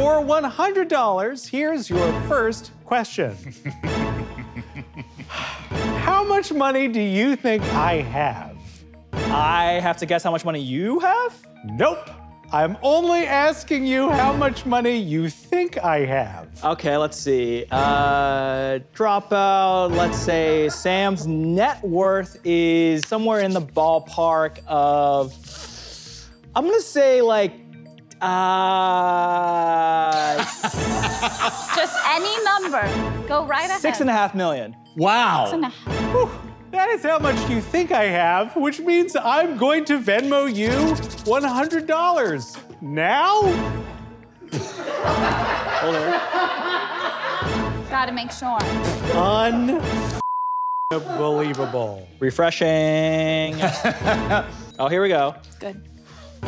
For $100, here's your first question. How much money do you think I have? I have to guess how much money you have? Nope. I'm only asking you how much money you think I have. Okay, let's see. Dropout, let's say Sam's net worth is somewhere in the ballpark of, I'm gonna say like, Just any number. Go right ahead. $6.5 million. Wow. 6.5. Whew. That is how much you think I have, which means I'm going to Venmo you $100. Now? Hold on. Gotta make sure. Unbelievable. Refreshing. Oh, here we go. Good.